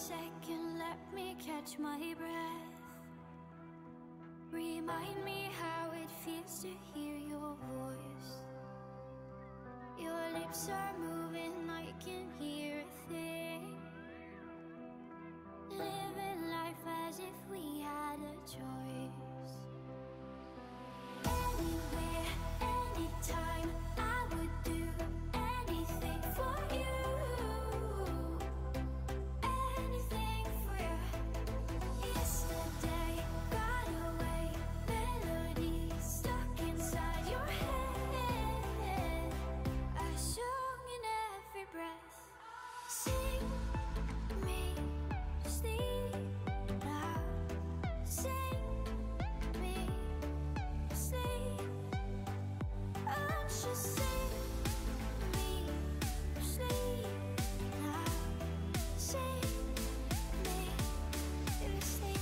second, let me catch my breath. Remind me how it feels to hear your voice. Your lips are moving, I can hear a thing. Living life as if we had a choice. Anywhere, anytime, I would do anything for you. Anything for you. Yesterday got away, melodies stuck inside your head. I sung in every breath. Sing me to sleep now. Sing me to sleep. Oh, just sing me to sleep now. Sing me to sleep.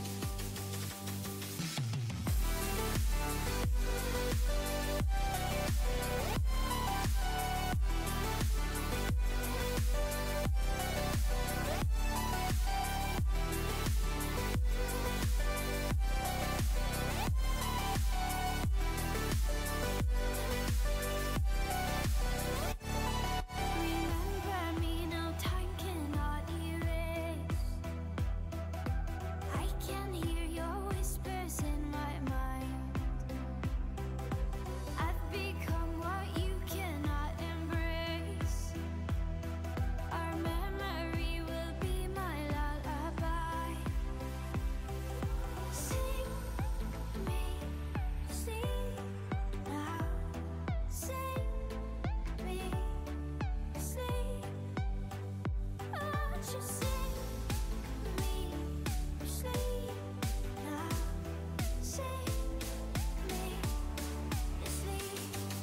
Remember me, no time cannot erase. I can hear your whispers in my mind. I've become what you cannot embrace. Our memory will be my lullaby. Sing me to sleep now. Sing me to sleep. Oh, just sing me to sleep now. Sing me to sleep.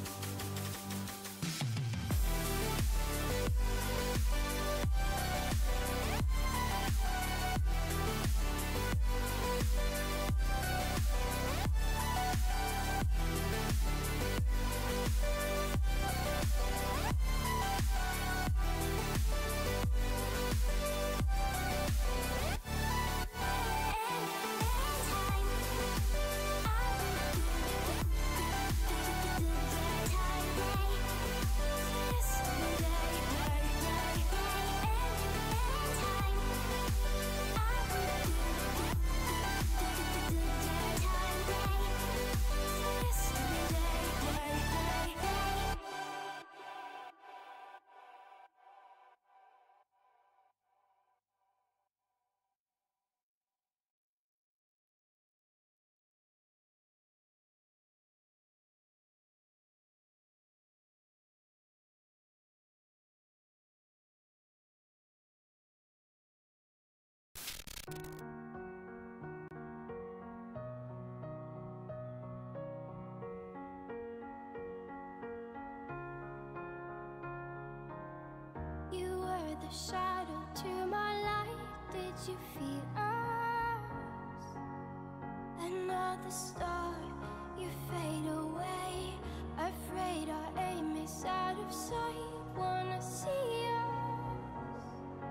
You were the shadow to my light. Did you feel us? Another star, you fade away. Afraid our aim is out of sight. Wanna see us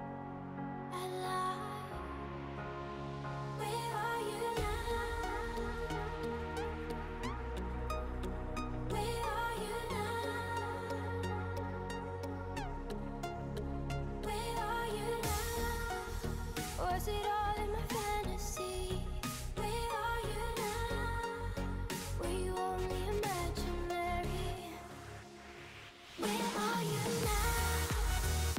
alive. Where are you now? Where are you now? Where are you now? Was it all in my fantasy? Where are you now? Were you only imaginary? Where are you now?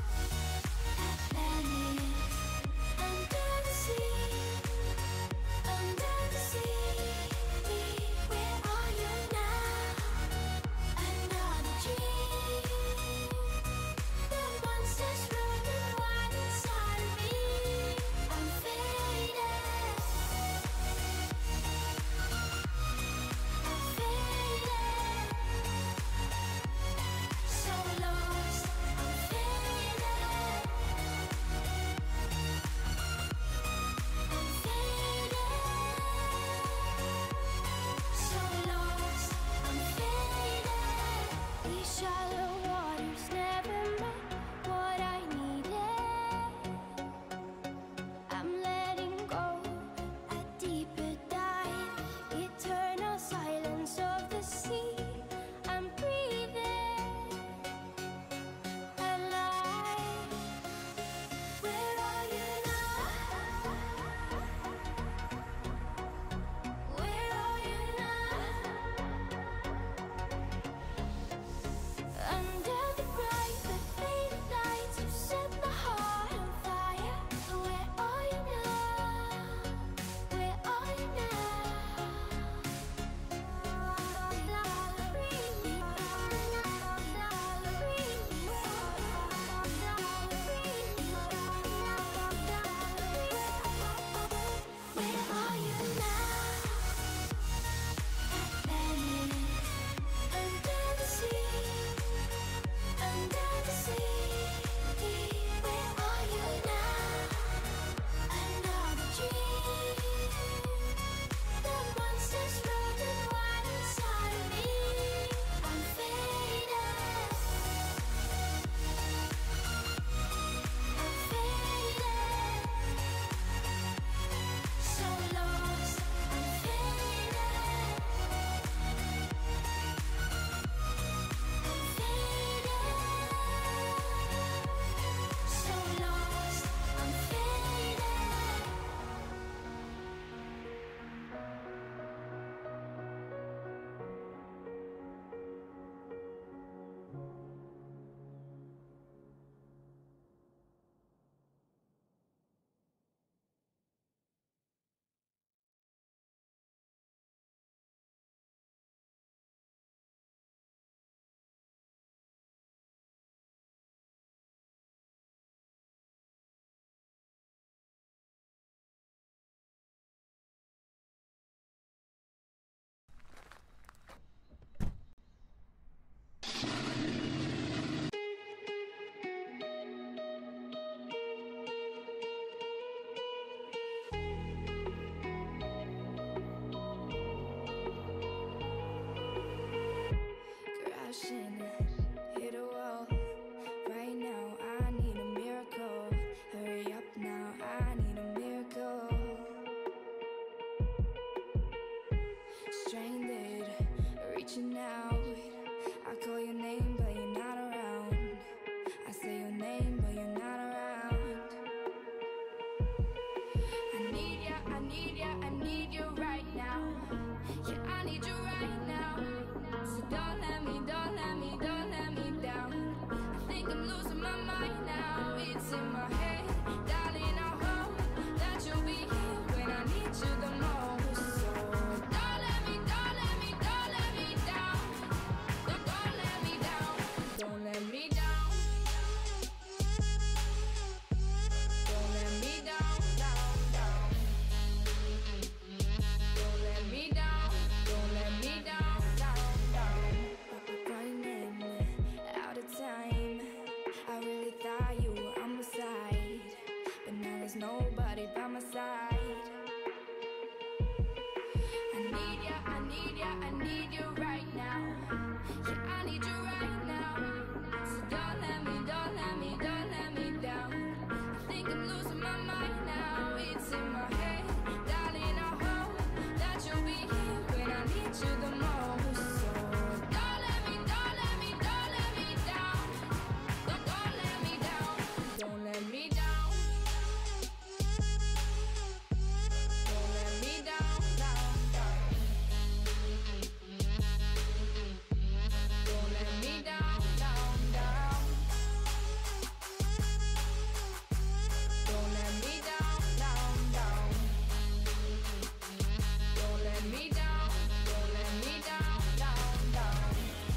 ocean, hit a wall. Right now, I need a miracle. Hurry up now, I need a miracle. Stranded, reaching out. I call your name, but you're not around. I say your name, but you're not around. I need ya, I need ya, I need you right now. Yeah, I need you right now. So don't let me, don't let me, don't let me down. I think I'm losing my mind now. It's in my head, darling, I hope that you'll be here when I need you the most. So don't let me, don't let me, don't let me down. Don't let me down. Don't let me down. Don't let me down, down, down. Don't let me down. Don't let me down, down, down. Running out of time. I really thought you were on my side, but now there's nobody by my side. I need ya, I need ya, I need you right now. Yeah, I need you right now. So don't let me, don't let me, don't let me down. I think I'm losing my mind now. It's in my head, darling, I hope that you'll be here when I need you the most. So don't let me, don't let me, don't let me down. Don't let me down. Don't let me down. Don't let me down, down, down. Don't let me down, down, down. Don't let me down, down, down. Don't let me down, don't let me down, down, down.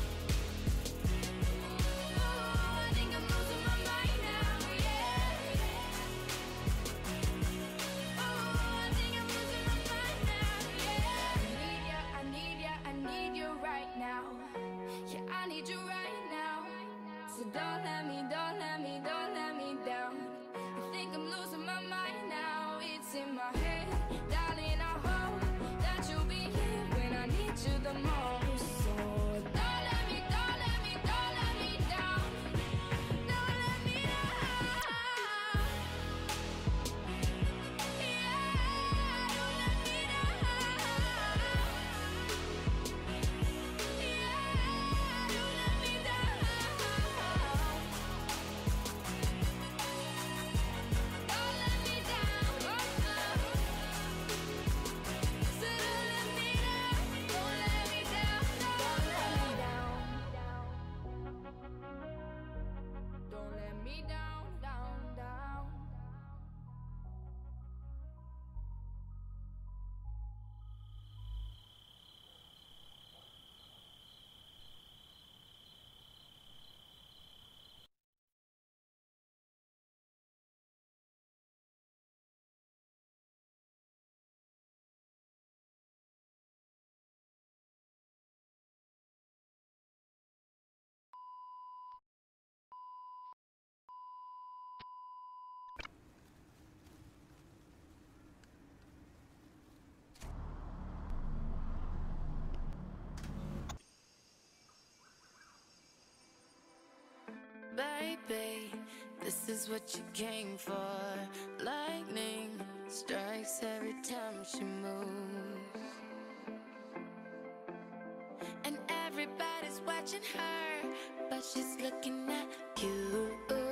Oh, I think I'm losing my mind now, yeah. Oh, I think I'm losing my mind now, yeah. I need ya, I need ya, I need you right now. Yeah, I need you right now. So don't let me, don't let me, don't let me down. I think I'm losing my mind now. It's in my head, darling, I hope that you'll be here when I need you the most. So don't let me, don't let me, don't let me down. Don't let me down. Yeah, don't let me down. Yeah, don't let me down. Don't let me down. So don't let me down. Don't let me down. Don't let me down. Don't let me down, down, down. Baby, this is what you came for. Lightning strikes every time she moves, and everybody's watching her, but she's looking at you.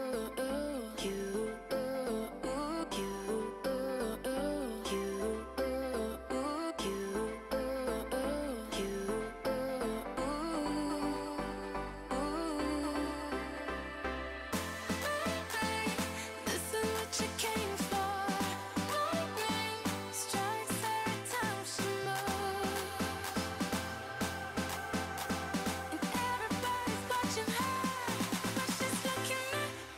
This is what you came for. Lightning strikes every time she moves, and everybody's watching her, but she's looking at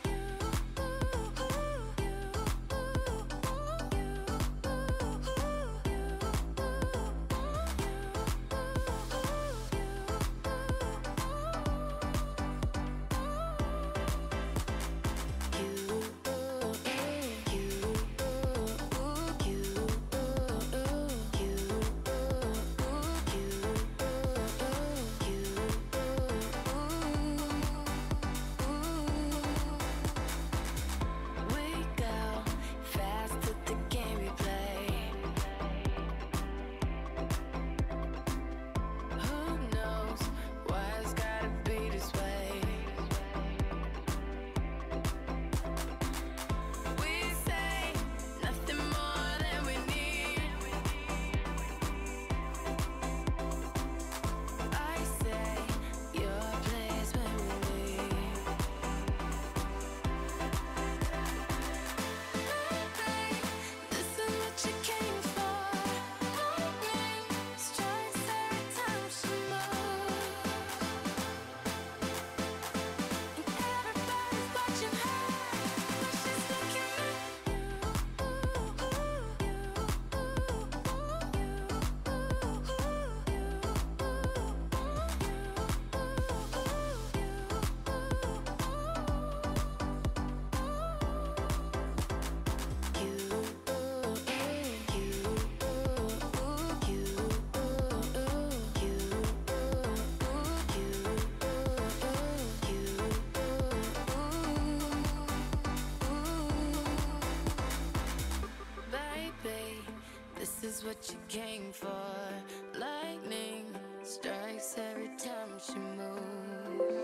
what you came for. Lightning strikes every time she moves.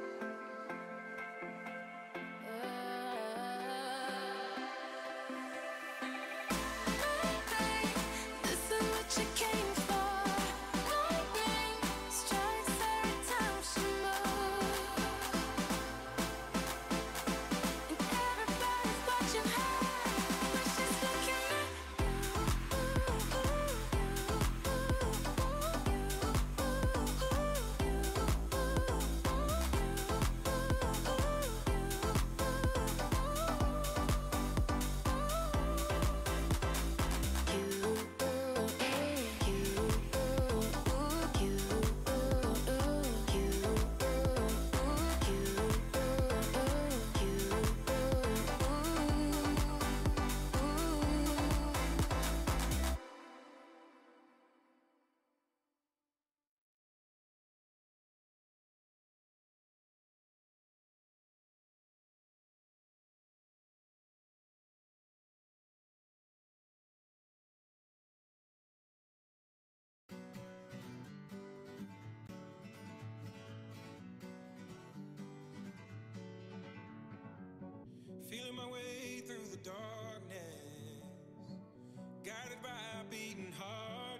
Feeling my way through the darkness, guided by a beating heart.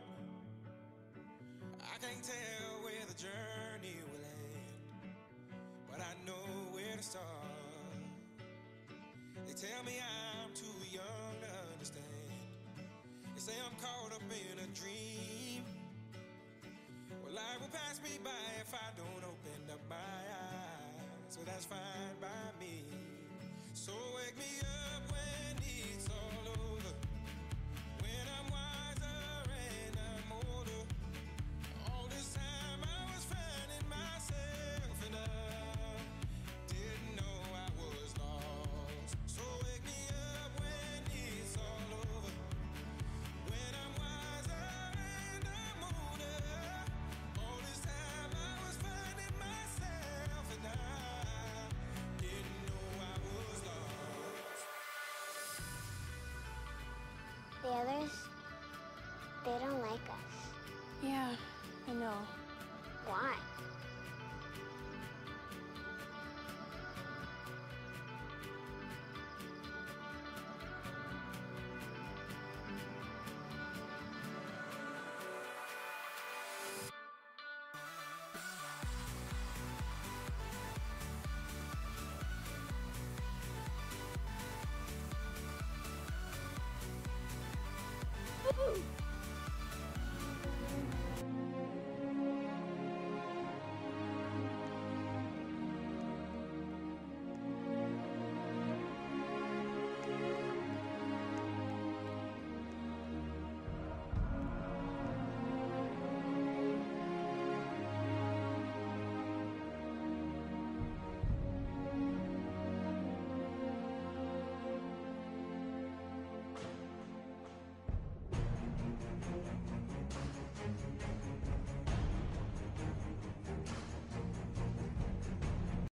I can't tell where the journey will end, but I know where to start. They tell me I'm too young to understand. They say I'm caught up in a dream. Well, life will pass me by if I don't open up my eyes. So that's fine by me. So wake me up when it's all over, when I'm wiser and I'm older. All this time I was finding myself and I didn't know I was lost. So wake me up when it's all over, when I'm wiser and I'm older. All this time I was finding myself and I didn't know I was lost. The others, they don't like us. Yeah, I know. Why?